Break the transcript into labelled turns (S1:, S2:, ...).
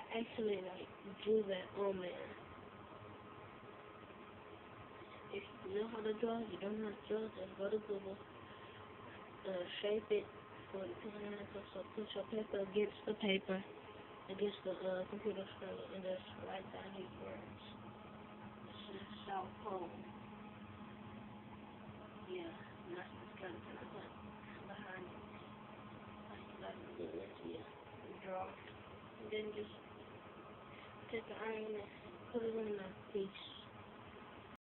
S1: actually like drew that on there. If you know how to draw, you don't know how to draw, just go to Google, shape it, put your paper against the paper, against the computer screen, and just write down these words. South Pole. Yeah, and that's the skeleton I put behind it. Like you gotta do this, yeah. Draw. And then just take the iron and put it in the piece.